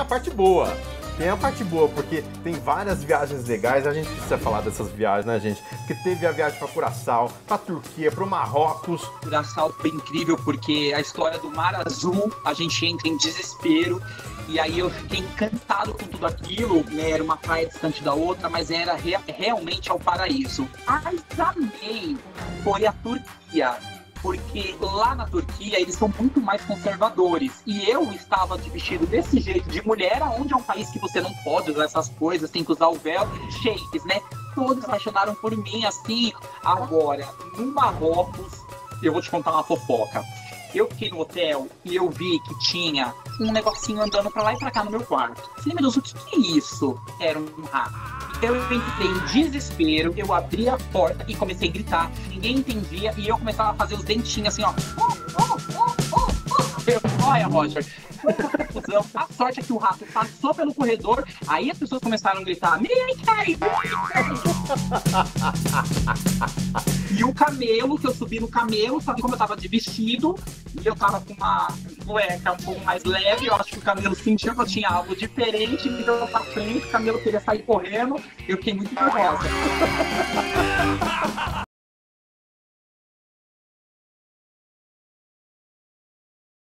a parte boa. Tem a parte boa, porque tem várias viagens legais, a gente precisa falar dessas viagens, né, gente? Porque teve a viagem pra Curaçao, pra Turquia, pro Marrocos. Curaçao foi incrível porque a história do Mar Azul, a gente entra em desespero. E aí eu fiquei encantado com tudo aquilo, né? Era uma praia distante da outra, mas era realmente ao paraíso. Mas amei foi a Turquia, porque lá na Turquia eles são muito mais conservadores. E eu estava de vestido desse jeito de mulher, onde é um país que você não pode usar essas coisas, tem que usar o véu, shakes, né? Todos apaixonaram por mim, assim. Agora, no Marrocos, eu vou te contar uma fofoca. Eu fiquei no hotel e eu vi que tinha um negocinho andando pra lá e pra cá no meu quarto. Falei, meu Deus, o que é isso? Era um rato. Eu entrei em desespero, eu abri a porta e comecei a gritar. Ninguém entendia e eu começava a fazer os dentinhos assim, ó. Olha, Roger, foi uma confusão. A sorte é que o rato passou pelo corredor, aí as pessoas começaram a gritar, Mickey! E o camelo, que eu subi no camelo, só que como eu tava de vestido, e eu tava com uma cueca um pouco mais leve, eu acho que o camelo sentiu que eu tinha algo diferente, me deu pra frente, o camelo queria sair correndo, eu fiquei muito nervosa.